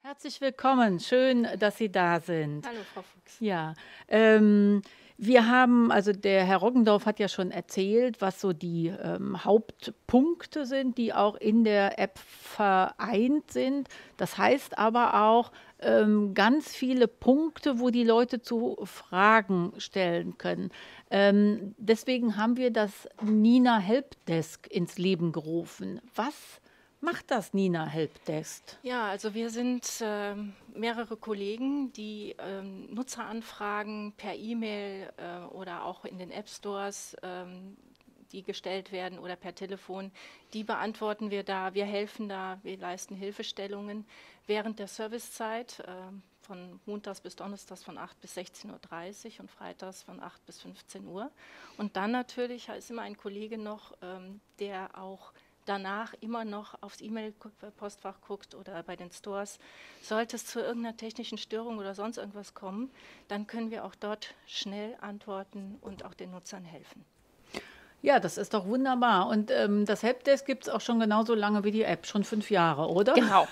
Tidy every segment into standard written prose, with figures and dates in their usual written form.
Herzlich willkommen, schön, dass Sie da sind. Hallo, Frau Fuchs. Ja, wir haben, also der Herr Roggendorf hat ja schon erzählt, was so die Hauptpunkte sind, die auch in der App vereint sind. Das heißt aber auch ganz viele Punkte, wo die Leute zu Fragen stellen können. Deswegen haben wir das Nina Helpdesk ins Leben gerufen. Was macht das Nina Helpdesk? Ja, also wir sind mehrere Kollegen, die Nutzeranfragen per E-Mail oder auch in den App Stores, die gestellt werden oder per Telefon, die beantworten wir da. Wir helfen da, wir leisten Hilfestellungen während der Servicezeit von montags bis donnerstags von 8 bis 16:30 Uhr und freitags von 8 bis 15 Uhr. Und dann natürlich ist immer ein Kollege noch, der auch danach immer noch aufs E-Mail-Postfach guckt oder bei den Stores. Sollte es zu irgendeiner technischen Störung oder sonst irgendwas kommen, dann können wir auch dort schnell antworten und auch den Nutzern helfen. Ja, das ist doch wunderbar. Und das Helpdesk gibt es auch schon genauso lange wie die App, schon 5 Jahre, oder? Genau,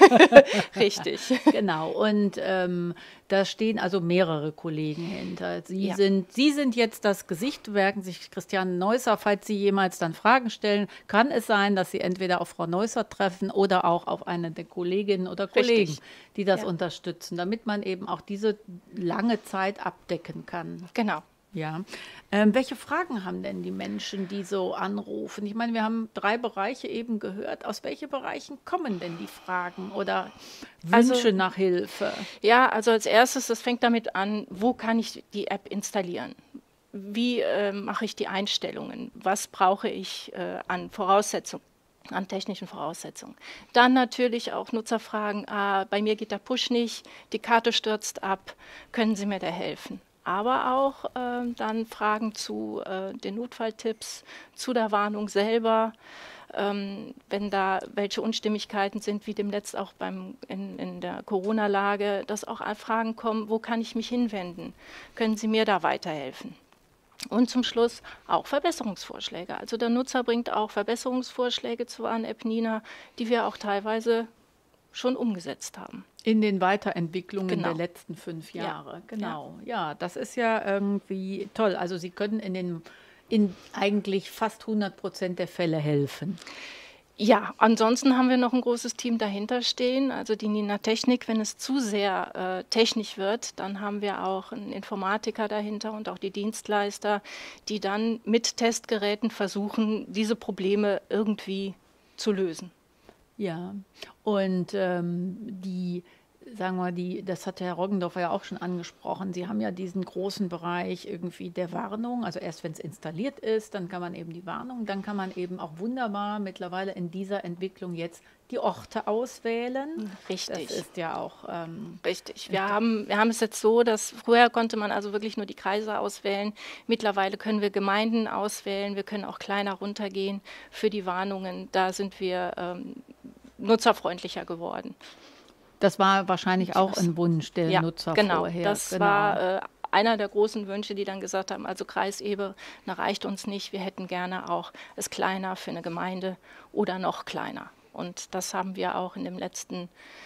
richtig. Genau. Und da stehen also mehrere Kollegen hinter. Ja. Sie sind jetzt das Gesicht, werken sich Christiane Neusser. Falls Sie jemals dann Fragen stellen, kann es sein, dass Sie entweder auf Frau Neusser treffen oder auch auf eine der Kolleginnen oder Kollegen, Richtig. die das Ja. unterstützen, damit man eben auch diese lange Zeit abdecken kann. Genau. Ja. Welche Fragen haben denn die Menschen, die so anrufen? Ich meine, wir haben 3 Bereiche eben gehört. Aus welchen Bereichen kommen denn die Fragen oder Also- Wünsche nach Hilfe? Ja, also als erstes, das fängt damit an, wo kann ich die App installieren? Wie mache ich die Einstellungen? Was brauche ich an Voraussetzungen? An technischen Voraussetzungen. Dann natürlich auch Nutzerfragen, bei mir geht der Push nicht, die Karte stürzt ab, können Sie mir da helfen? Aber auch dann Fragen zu den Notfalltipps, zu der Warnung selber, wenn da welche Unstimmigkeiten sind, wie demnächst auch in der Corona-Lage, dass auch Fragen kommen, wo kann ich mich hinwenden? Können Sie mir da weiterhelfen? Und zum Schluss auch Verbesserungsvorschläge. Also der Nutzer bringt auch Verbesserungsvorschläge zur Warn-App Nina, die wir auch teilweise schon umgesetzt haben. In den Weiterentwicklungen Genau. der letzten 5 Ja. Jahre. Genau. Ja, das ist ja irgendwie toll. Also Sie können in eigentlich fast 100% der Fälle helfen. Ja, ansonsten haben wir noch ein großes Team dahinter stehen, also die Nina Technik. Wenn es zu sehr technisch wird, dann haben wir auch einen Informatiker dahinter und auch die Dienstleister, die dann mit Testgeräten versuchen, diese Probleme irgendwie zu lösen. Ja, und sagen wir, das hat Herr Roggendorfer ja auch schon angesprochen. Sie haben ja diesen großen Bereich irgendwie der Warnung. Also erst wenn es installiert ist, dann kann man eben die Warnung, dann kann man eben auch wunderbar mittlerweile in dieser Entwicklung jetzt die Orte auswählen. Richtig. Das ist ja auch Richtig. Wir haben es jetzt so, dass früher konnte man also wirklich nur die Kreise auswählen. Mittlerweile können wir Gemeinden auswählen. Wir können auch kleiner runtergehen für die Warnungen. Da sind wir nutzerfreundlicher geworden. das war wahrscheinlich auch ein Wunsch der Nutzer genau. vorher. Das war einer der großen Wünsche, die dann gesagt haben, also Kreisebene reicht uns nicht. Wir hätten gerne auch es kleiner für eine Gemeinde oder noch kleiner. Und das haben wir auch in dem letzten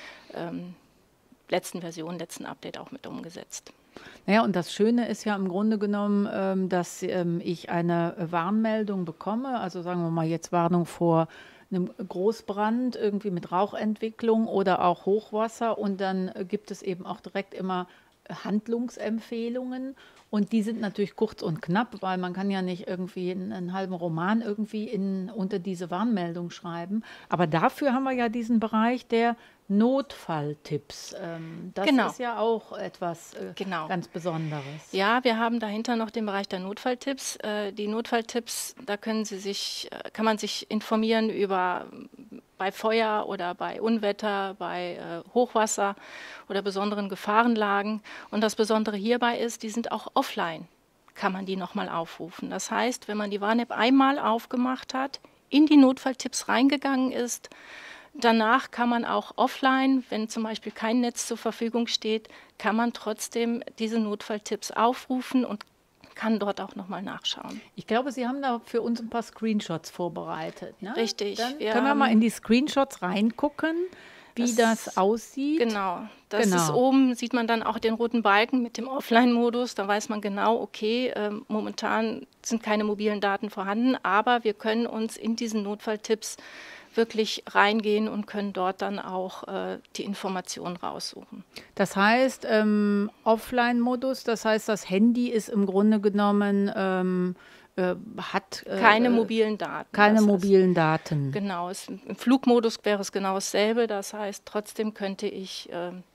Version, letzten Update auch mit umgesetzt. Naja, und das Schöne ist ja im Grunde genommen, dass ich eine Warnmeldung bekomme. Also sagen wir mal jetzt Warnung vor einem Großbrand, irgendwie mit Rauchentwicklung oder auch Hochwasser. Und dann gibt es eben auch direkt immer Handlungsempfehlungen. Und die sind natürlich kurz und knapp, weil man kann ja nicht irgendwie einen halben Roman irgendwie unter diese Warnmeldung schreiben. Aber dafür haben wir ja diesen Bereich der Notfalltipps. Das Genau. ist ja auch etwas Genau. ganz Besonderes. Ja, wir haben dahinter noch den Bereich der Notfalltipps. Die Notfalltipps, da kann man sich informieren über bei Feuer oder bei Unwetter, bei Hochwasser oder besonderen Gefahrenlagen. Und das Besondere hierbei ist, die sind auch offline, kann man die nochmal aufrufen. Das heißt, wenn man die Warn-App einmal aufgemacht hat, in die Notfalltipps reingegangen ist, danach kann man auch offline, wenn zum Beispiel kein Netz zur Verfügung steht, kann man trotzdem diese Notfalltipps aufrufen und kann dort auch nochmal nachschauen. Ich glaube, Sie haben da für uns ein paar Screenshots vorbereitet. Ne? Richtig. Dann können wir mal in die Screenshots reingucken. wie das aussieht? Genau, das ist Genau. oben, sieht man dann auch den roten Balken mit dem Offline-Modus. Da weiß man genau, okay, momentan sind keine mobilen Daten vorhanden, aber wir können uns in diesen Notfalltipps wirklich reingehen und können dort dann auch die Informationen raussuchen. Das heißt, Offline-Modus, das heißt, das Handy ist im Grunde genommen, hat Keine mobilen Daten. keine Das heißt, mobilen Daten. genau, im Flugmodus wäre es genau dasselbe. Das heißt, trotzdem könnte ich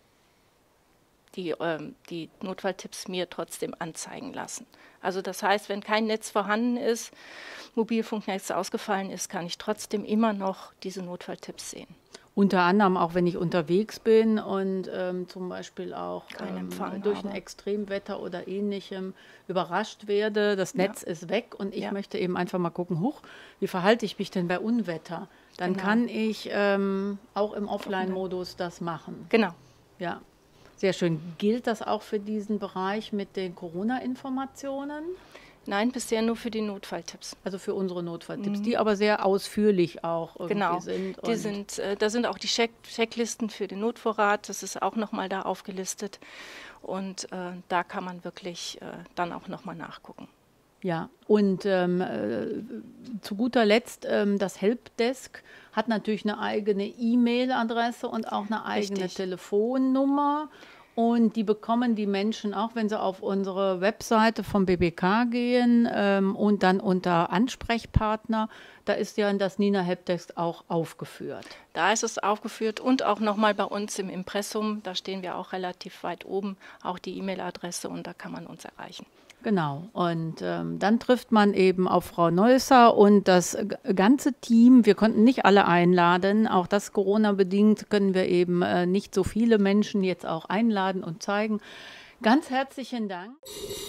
die Notfalltipps mir trotzdem anzeigen lassen. Also das heißt, wenn kein Netz vorhanden ist, Mobilfunknetz ausgefallen ist, kann ich trotzdem immer noch diese Notfalltipps sehen. Unter anderem auch, wenn ich unterwegs bin und zum Beispiel auch Keinen Empfang durch ein habe. Extremwetter oder Ähnlichem überrascht werde. Das Netz ist weg und ich Ja. möchte eben einfach mal gucken, huch, wie verhalte ich mich denn bei Unwetter? Dann Genau. kann ich auch im Offline-Modus das machen. Genau. Ja, sehr schön. Gilt das auch für diesen Bereich mit den Corona-Informationen? Nein, bisher nur für die Notfalltipps. Also für unsere Notfalltipps, die aber sehr ausführlich auch irgendwie Genau, sind. da sind auch die Checklisten für den Notvorrat, das ist auch nochmal da aufgelistet und da kann man wirklich dann auch nochmal nachgucken. Ja, und zu guter Letzt, das Helpdesk hat natürlich eine eigene E-Mail-Adresse und auch eine eigene Richtig. Telefonnummer. Und die bekommen die Menschen auch, wenn sie auf unsere Webseite vom BBK gehen und dann unter Ansprechpartner, da ist ja das Nina Helpdesk auch aufgeführt. Da ist es aufgeführt und auch nochmal bei uns im Impressum, da stehen wir auch relativ weit oben, auch die E-Mail-Adresse und da kann man uns erreichen. Genau, und dann trifft man eben auf Frau Neusser und das ganze Team. Wir konnten nicht alle einladen, auch das Corona-bedingt können wir eben nicht so viele Menschen jetzt auch einladen und zeigen. Ganz herzlichen Dank.